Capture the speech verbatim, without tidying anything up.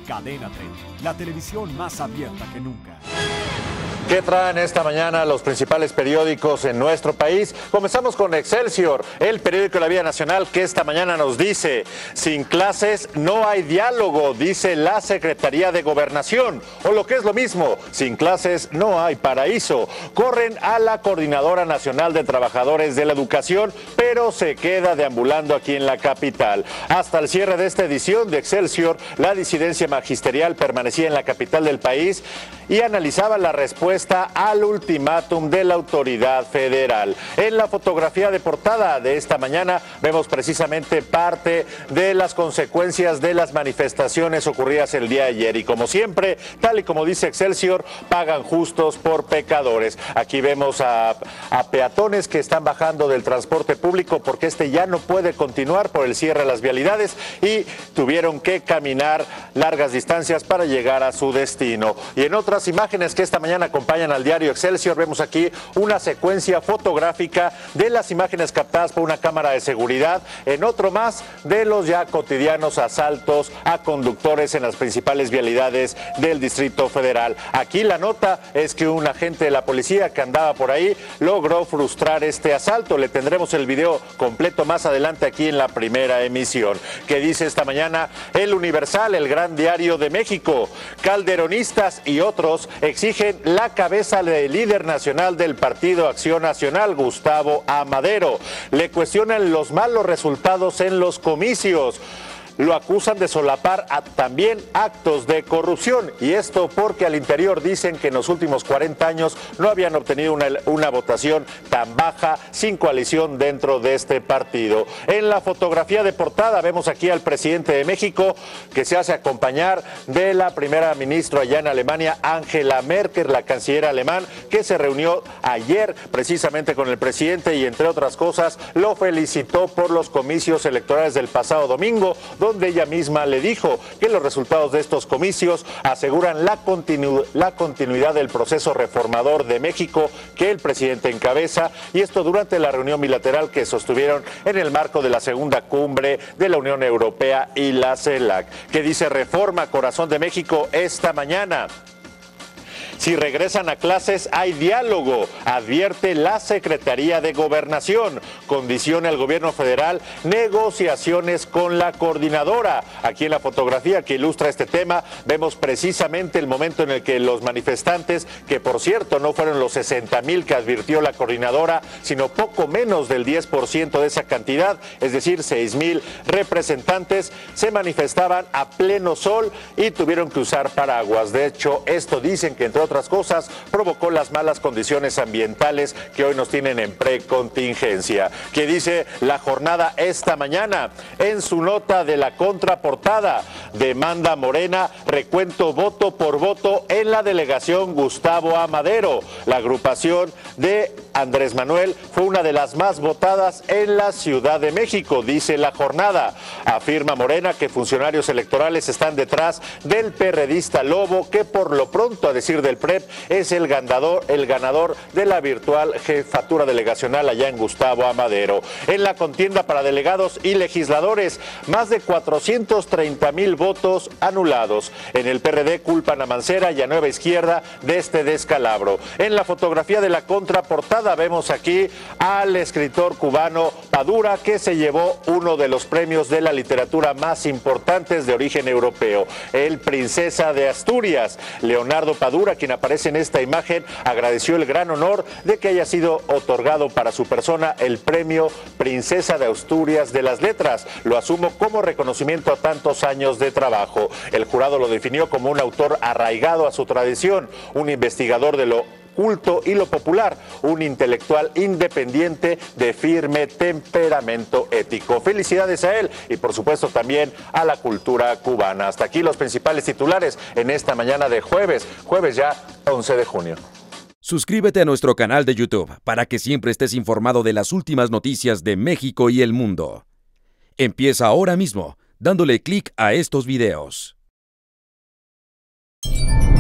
Cadena treinta, la televisión más abierta que nunca. ¿Qué traen esta mañana los principales periódicos en nuestro país? Comenzamos con Excelsior, el periódico de la vida nacional, que esta mañana nos dice: sin clases no hay diálogo, dice la Secretaría de Gobernación. O lo que es lo mismo, sin clases no hay paraíso. Corren a la Coordinadora Nacional de Trabajadores de la Educación, pero se queda deambulando aquí en la capital. Hasta el cierre de esta edición de Excelsior, la disidencia magisterial permanecía en la capital del país y analizaba la respuesta al ultimátum de la autoridad federal. En la fotografía de portada de esta mañana vemos precisamente parte de las consecuencias de las manifestaciones ocurridas el día de ayer. Y como siempre, tal y como dice Excelsior, pagan justos por pecadores. Aquí vemos a, a peatones que están bajando del transporte público porque este ya no puede continuar por el cierre de las vialidades y tuvieron que caminar largas distancias para llegar a su destino. Y en otras imágenes que esta mañana acompañan al diario Excelsior, vemos aquí una secuencia fotográfica de las imágenes captadas por una cámara de seguridad, en otro más de los ya cotidianos asaltos a conductores en las principales vialidades del Distrito Federal. Aquí la nota es que un agente de la policía que andaba por ahí logró frustrar este asalto. Le tendremos el video completo más adelante aquí en la primera emisión. ¿Qué dice esta mañana El Universal, el gran diario de México? Calderonistas y otros exigen la cabeza del líder nacional del Partido Acción Nacional, Gustavo Amadero. Le cuestionan los malos resultados en los comicios. Lo acusan de solapar a también actos de corrupción, y esto porque al interior dicen que en los últimos cuarenta años no habían obtenido una, una votación tan baja sin coalición dentro de este partido. En la fotografía de portada vemos aquí al presidente de México, que se hace acompañar de la primera ministra allá en Alemania, Angela Merkel, la canciller alemán, que se reunió ayer precisamente con el presidente y entre otras cosas lo felicitó por los comicios electorales del pasado domingo, donde ella misma le dijo que los resultados de estos comicios aseguran la, continu la continuidad del proceso reformador de México que el presidente encabeza, y esto durante la reunión bilateral que sostuvieron en el marco de la segunda cumbre de la Unión Europea y la CELAC. ¿Qué dice Reforma, Corazón de México, esta mañana? Si regresan a clases, hay diálogo, advierte la Secretaría de Gobernación. Condiciona al gobierno federal negociaciones con la coordinadora. Aquí en la fotografía que ilustra este tema, vemos precisamente el momento en el que los manifestantes, que por cierto no fueron los sesenta mil que advirtió la coordinadora, sino poco menos del diez por ciento de esa cantidad, es decir, seis mil representantes, se manifestaban a pleno sol y tuvieron que usar paraguas. De hecho, esto dicen que entre otras cosas provocó las malas condiciones ambientales que hoy nos tienen en precontingencia. ¿Qué dice La Jornada esta mañana? En su nota de la contraportada, demanda Morena recuento voto por voto en la delegación Gustavo Amadero. La agrupación de Andrés Manuel fue una de las más votadas en la Ciudad de México, dice La Jornada. Afirma Morena que funcionarios electorales están detrás del perredista Lobo, que por lo pronto, a decir del P R E P, es el ganador, el ganador de la virtual jefatura delegacional allá en Gustavo Amadero. En la contienda para delegados y legisladores, más de cuatrocientos treinta mil votos anulados. En el P R D culpan a Mancera y a Nueva Izquierda de este descalabro. En la fotografía de la contraportada vemos aquí al escritor cubano Padura, que se llevó uno de los premios de la literatura más importantes de origen europeo, el Princesa de Asturias. Leonardo Padura, quien aparece en esta imagen, agradeció el gran honor de que haya sido otorgado para su persona el premio Princesa de Asturias de las Letras. Lo asumo como reconocimiento a tantos años de trabajo. El jurado lo definió como un autor arraigado a su tradición, un investigador de lo culto y lo popular, un intelectual independiente de firme temperamento ético. Felicidades a él y por supuesto también a la cultura cubana. Hasta aquí los principales titulares en esta mañana de jueves, jueves ya once de junio. Suscríbete a nuestro canal de YouTube para que siempre estés informado de las últimas noticias de México y el mundo. Empieza ahora mismo dándole clic a estos videos.